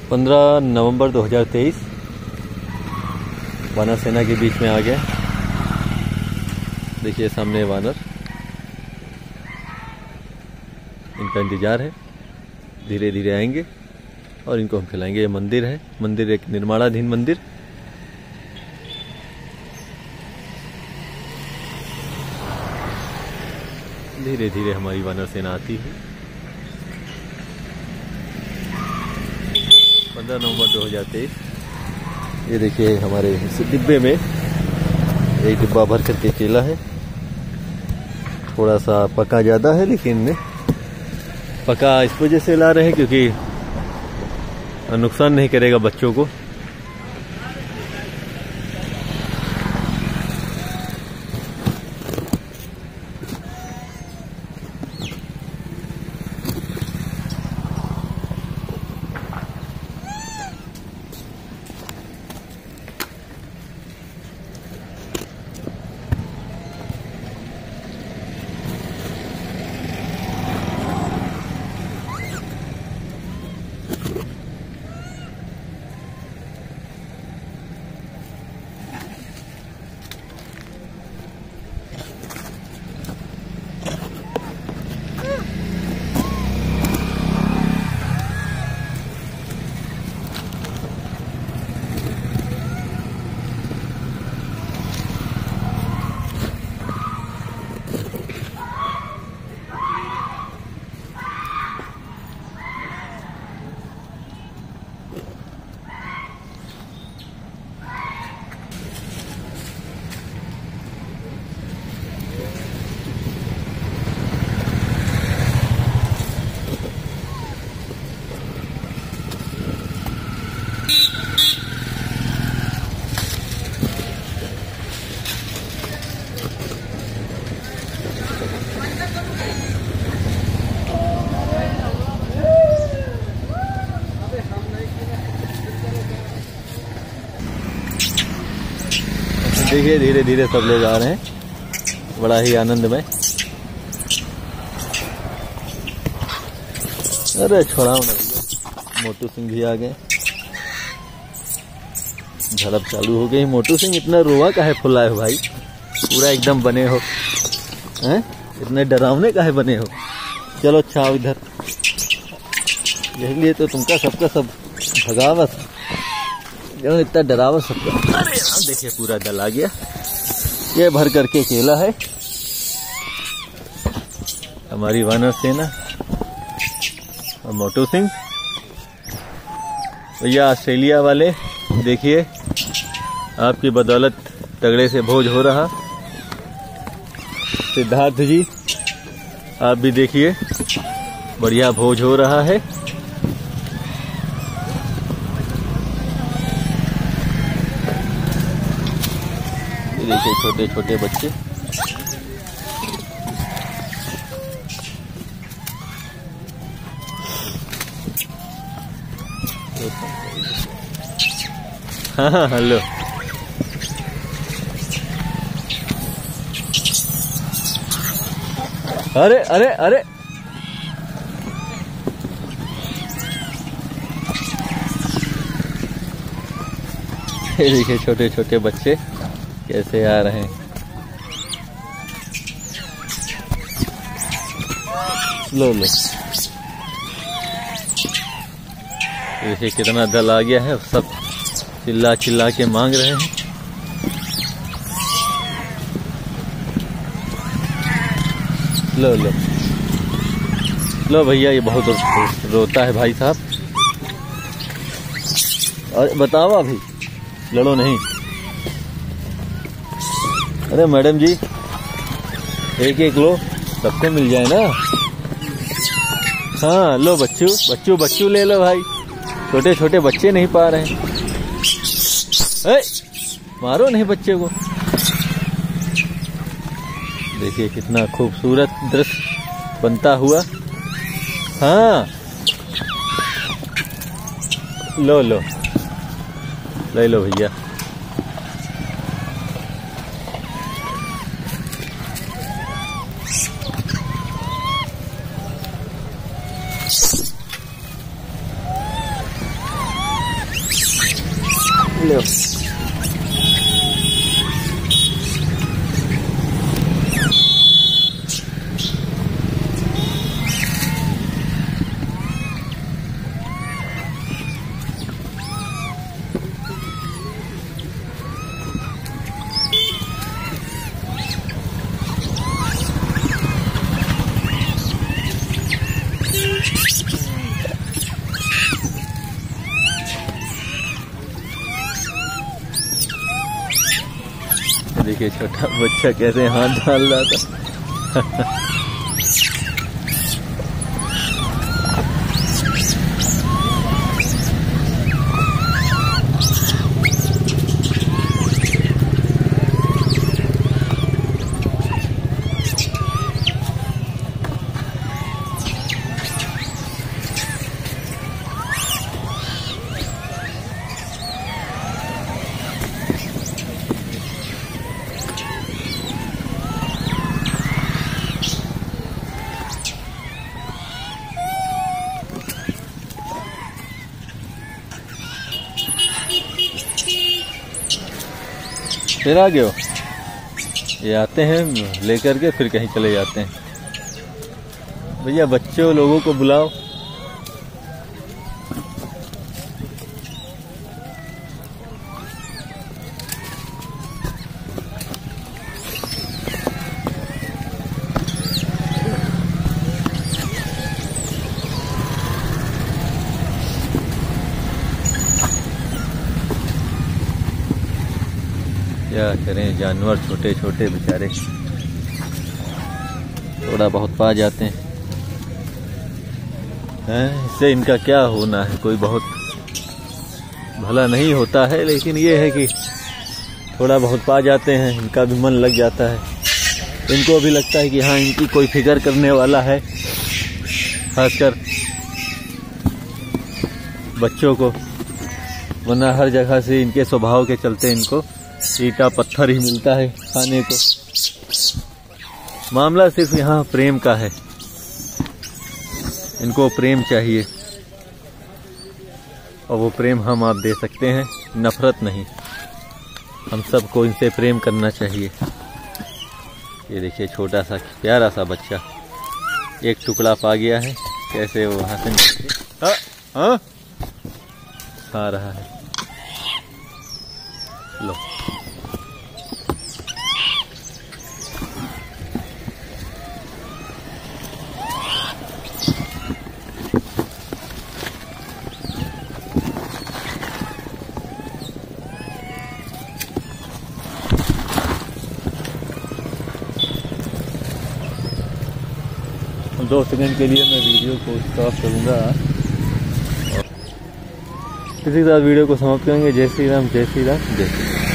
15 नवंबर 2023 वानर सेना के बीच में आ गया। देखिए सामने वानर, इनका इंतजार है, धीरे धीरे आएंगे और इनको हम खिलाएंगे। ये मंदिर है, मंदिर एक निर्माणाधीन मंदिर। धीरे धीरे हमारी वानर सेना आती है। 15 नवंबर 2023। ये देखिए हमारे इस डिब्बे में एक डिब्बा भर करके केला है। थोड़ा सा पका ज़्यादा है, लेकिन पका इस वजह से ला रहे हैं क्योंकि नुकसान नहीं करेगा बच्चों को। देखिए धीरे धीरे सब लोग आ रहे हैं, बड़ा ही आनंदमय। अरे छोड़ाओ ना भैया, मोटू सिंह भी आ गए। झड़प चालू हो गई। मोटू सिंह इतना रोआ काहे फुलाए हो भाई, पूरा एकदम बने हो हैं, इतने डरावने काहे बने हो। चलो अच्छा आओ इधर, यही लिए तो तुमका सबका सब भगावत, जो इतना डरावत सबका। अरे देखिए पूरा दल आ गया। ये भर करके केला है हमारी वानर सेना और मोटू सिंह। भैया ऑस्ट्रेलिया वाले देखिए, आपकी बदौलत तगड़े से भोज हो रहा। सिद्धार्थ जी आप भी देखिए, बढ़िया भोज हो रहा है। देखिए छोटे छोटे बच्चे, हाँ हेलो। अरे अरे अरे ये देखिए छोटे छोटे बच्चे कैसे आ रहे हैं। लो लो, देखिए कितना दल आ गया है, सब चिल्ला चिल्ला के मांग रहे हैं। लो लो लो भैया, ये बहुत रोता है भाई साहब। और बताओ अभी, लड़ो नहीं। अरे मैडम जी एक एक लो, सबको मिल जाए ना। हाँ लो बच्चू बच्चू बच्चू ले लो भाई, छोटे छोटे बच्चे नहीं पा रहे हैं। मारो नहीं बच्चे को। देखिए कितना खूबसूरत दृश्य बनता हुआ। हाँ लो लो ले लो भैया। लो। देखिए छोटा बच्चा कैसे हाथ डाल रहा था। फिर आ गए हो? ये आते हैं लेकर के फिर कहीं चले जाते हैं। भैया बच्चों लोगों को बुलाओ। क्या करें, जानवर छोटे छोटे बेचारे थोड़ा बहुत पा जाते हैं। इससे इनका क्या होना है, कोई बहुत भला नहीं होता है, लेकिन ये है कि थोड़ा बहुत पा जाते हैं, इनका भी मन लग जाता है। इनको भी लगता है कि हाँ इनकी कोई फिक्र करने वाला है, खासकर बच्चों को। वरना हर जगह से इनके स्वभाव के चलते इनको ईटा पत्थर ही मिलता है खाने को। मामला सिर्फ यहाँ प्रेम का है, इनको प्रेम चाहिए और वो प्रेम हम आप दे सकते हैं, नफरत नहीं। हम सबको इनसे प्रेम करना चाहिए। ये देखिए छोटा सा प्यारा सा बच्चा एक टुकड़ा पा गया है, कैसे वो वहां से निकले खा रहा है। लो दो सेकंड के लिए मैं वीडियो को स्टॉप करूंगा। इसी के साथ वीडियो को समाप्त करेंगे। जय श्री राम, जय श्री राम, जय श्री राम।